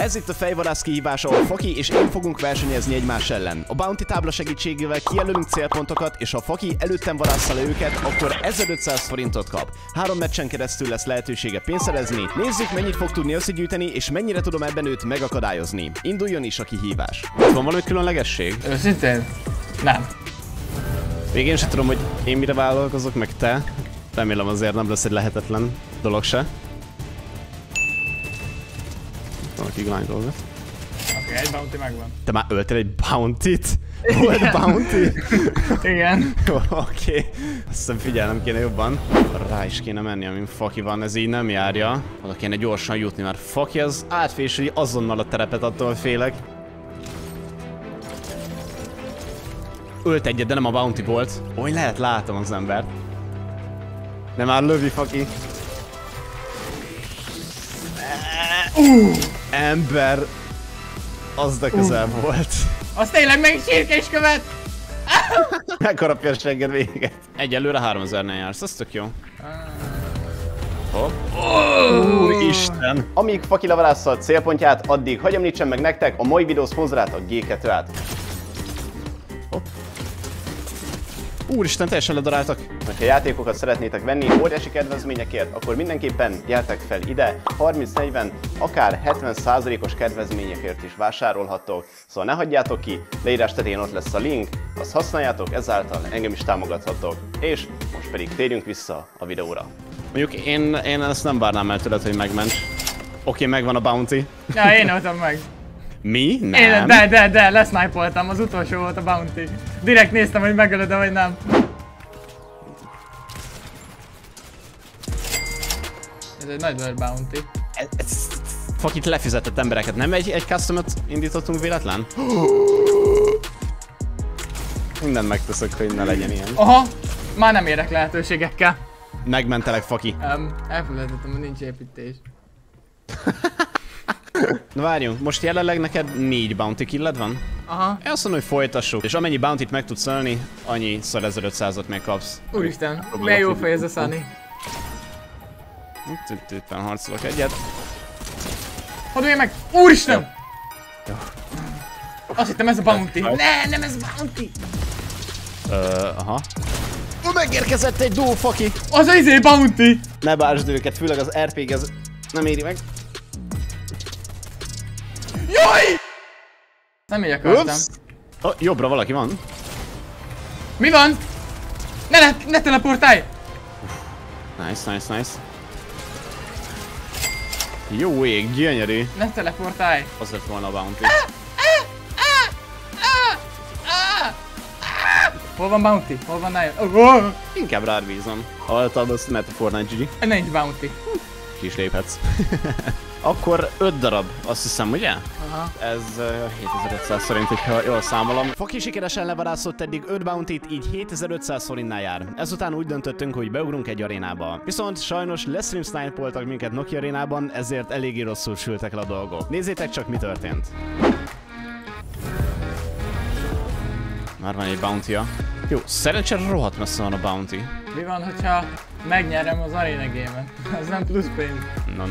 Ez itt a fejvadász kihívás, ahol Faki és én fogunk versenyezni egymás ellen. A bounty tábla segítségével kijelölünk célpontokat, és ha Faki előttem vadássza le őket, akkor 1500 forintot kap. 3 meccsen keresztül lesz lehetősége pénzt szerezni. Nézzük, mennyit fog tudni összegyűjteni, és mennyire tudom ebben őt megakadályozni. Induljon is a kihívás. Van valami különlegesség? Őszintén? Nem. Végén sem tudom, hogy én mire vállalkozok, meg te. Remélem azért nem lesz egy lehetetlen dolog se. Valaki grind dolgot. Oké, egy bounty megvan. Te már öltél egy bounty-t? Volt bounty? Igen. Oké. Azt hiszem figyelnem kéne jobban. Rá is kéne menni, amin Faki van, ez így nem járja. Oda kéne gyorsan jutni, mert Faki az átfésüli azonnal a terepet, attól félek. Ölt egyet, de nem a bounty volt. Oly lehet, látom az embert. De már lövi Faki. Ember. Az de közel volt. Az tényleg meg sírkéskövet! Megharapja a segged véget. Egyelőre 3000-nél jársz, az tök jó. Hopp. Úristen! Amíg Faki levarázza a célpontját, addig hagyj említsem meg nektek a mai videó szponzorát, a G2-át. Hopp. Úristen, teljesen ledaráltak. Ha játékokat szeretnétek venni óriási kedvezményekért, akkor mindenképpen gyertek fel ide. 30-40, akár 70%-os kedvezményekért is vásárolhattok. Szóval ne hagyjátok ki, leírás tetején ott lesz a link, azt használjátok, ezáltal engem is támogathatok. És most pedig térjünk vissza a videóra. Mondjuk én ezt nem várnám el tőled, hogy megments. Oké, megvan a bounty. Ja, én öltem meg. Mi? Nem. De, lesznájpoltam, az utolsó volt a bounty. Direkt néztem, hogy megölöd, vagy nem. Ez egy nagy bird bounty. Fakit lefizetett embereket, nem egy customot indítottunk véletlen? Mindent megteszek, hogy ne legyen ilyen. Aha, már nem érek lehetőségekkel. Megmentelek, Faki. Elfelejtettem, hogy nincs építés. Na várjunk, most jelenleg neked 4 bounty killed van? Aha. Én azt mondom, hogy folytassuk. És amennyi bounty-t meg tudsz ölni, annyi szor 1500-ot még kapsz. Úristen, milyen jó fej ez a Sunny. Éppen harcolok egyet. Hadd ölj meg! Úristen! Jó. Azt hittem ez a bounty. Ne, nem ez a bounty! Aha. Megérkezett egy duo, Faki! Az a izé bounty! Ne bánsd őket, főleg az RPG ez nem éri meg. Jaj! Nem így akartam. Oh, jobbra valaki van. Mi van? Ne teleportálj! Nice. Jó ég, gyönyörű. Ne teleportálj! Az lett volna a bounty. Hol van bounty? Hol van Nile? Inkább rád bízom. Haltam, azt mert a Fortnite GG. Nincs bounty. Ki is léphetsz. Akkor 5 darab, azt hiszem, ugye? Aha. Ez 7500 forint, hogyha jól számolom. Faki sikeresen levadászott eddig 5 bounty-t, így 7500 forintnál jár. Ezután úgy döntöttünk, hogy beugrunk egy arénába. Viszont sajnos lesztream snipe-oltak minket Nokia arénában, ezért eléggé rosszul sültek le a dolgok. Nézzétek csak, mi történt. Már van egy bounty-ja. Jó, szerencsére rohadt messze van a bounty. Mi van, hogyha megnyerem az arena game-et? Az nem plusz pénz. No.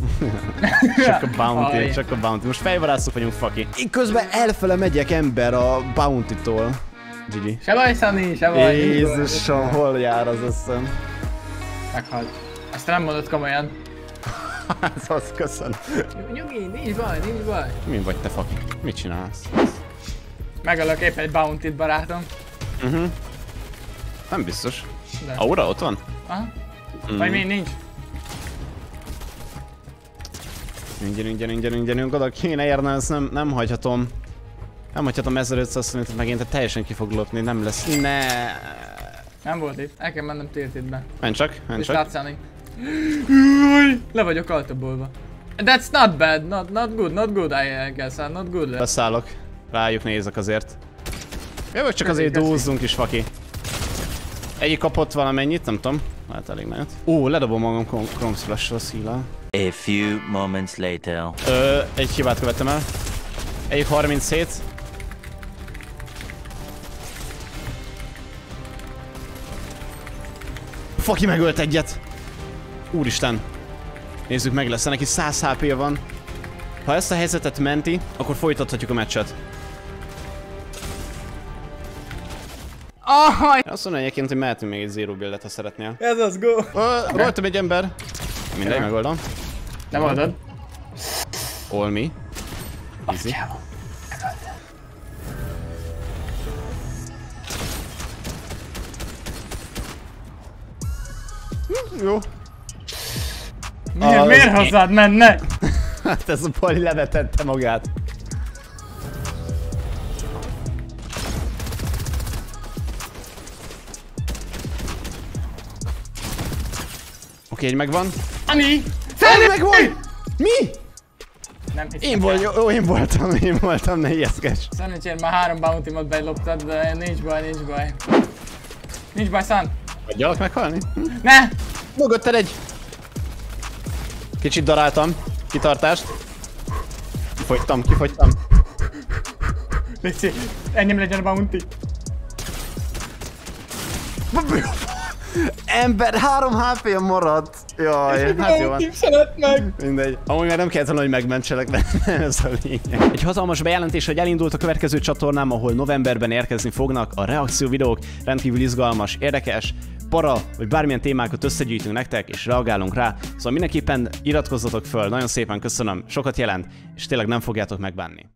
Csak a bounty. Most fejvadászok vagyunk, Faki. Én közben elfele megyek, ember, a bounty-tól. GG. Se baj, Sunny, se baj. Jézusom, hol jár az eszem? Meghalt. Ezt nem mondod komolyan. Ez azt köszön. Nyugi, nincs baj. Mi vagy te, Faki? Mit csinálsz? Megölök épp egy bounty-t, barátom. Nem biztos. De. Aura ott van? Aha. Vagy mi nincs? Ingyen, oda kéne érnem, ezt nem hagyhatom. Nem hagyhatom 1500 forintot megint, tehát teljesen ki fog lopni, nem lesz. Ne. Nem volt itt, el kell mennem tiltitbe. Menj csak. Le vagyok altabolva. That's not bad, not good, I guess, not good. Beszállok. Rájuk nézek azért. Jövök csak azért dúzzunk is, Faki. Egyik kapott valamennyit, nem tudom. Hát elég nagyot. Ledobom magam Kronk Splash-ról szílel. A few moments later. Egy hibát követtem el. Egyik 37. Faki megölt egyet. Úristen. Nézzük meg, lesz neki 100 HP-ja van. Ha ezt a helyzetet menti, akkor folytathatjuk a meccset. Ahaj! Azt mondom egyébként, hogy mehetünk még egy zero buildet, ha szeretnél. Ez az, go! Rajtam egy ember. Mindegy, megoldom. Nem oldod? All me. Easy. Jó. Miért hozzád mennek? Hát ez a Pali levetette magát. Oké, egy megvan. Ani! Feli megvan! Mi? Nem hiszem. Én voltam, ne ijeszkedj. Szerencsére már 3 bounty-mat beloptad, de nincs baj. Nincs baj, Szán. Hagyjalak meghalni? Ne! Mögötted egy. Kicsit daráltam. Kitartást. Kifogytam. Léci, ennyi legyen a bounty. Ember, 3 HP-ja maradt. Jaj, hát jó van. Szeret meg! Mindegy. Amúgy már nem kellett volna, hogy megmentselek, mert nem ez a lényeg. Egy hatalmas bejelentés, hogy elindult a következő csatornám, ahol novemberben érkezni fognak a reakció videók, rendkívül izgalmas, érdekes, para, vagy bármilyen témákat összegyűjtünk nektek, és reagálunk rá. Szóval mindenképpen iratkozzatok föl, nagyon szépen köszönöm, sokat jelent, és tényleg nem fogjátok megbánni.